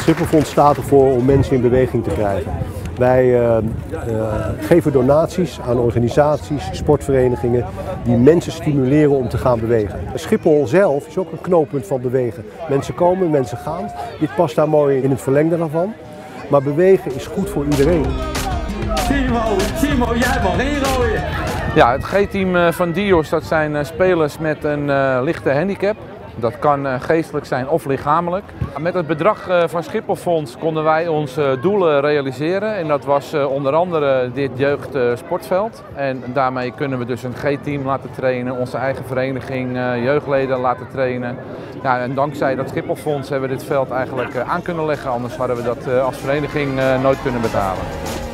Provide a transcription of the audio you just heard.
Schipholfonds staat ervoor om mensen in beweging te krijgen. Wij geven donaties aan organisaties, sportverenigingen die mensen stimuleren om te gaan bewegen. Schiphol zelf is ook een knooppunt van bewegen. Mensen komen, mensen gaan. Dit past daar mooi in het verlengde daarvan. Maar bewegen is goed voor iedereen. Timo, jij mag inrooien. Ja, het G-team van Dios, dat zijn spelers met een lichte handicap. Dat kan geestelijk zijn of lichamelijk. Met het bedrag van Schipholfonds konden wij onze doelen realiseren. En dat was onder andere dit jeugdsportveld. En daarmee kunnen we dus een G-team laten trainen, onze eigen vereniging, jeugdleden laten trainen. Ja, en dankzij dat Schipholfonds hebben we dit veld eigenlijk aan kunnen leggen. Anders hadden we dat als vereniging nooit kunnen betalen.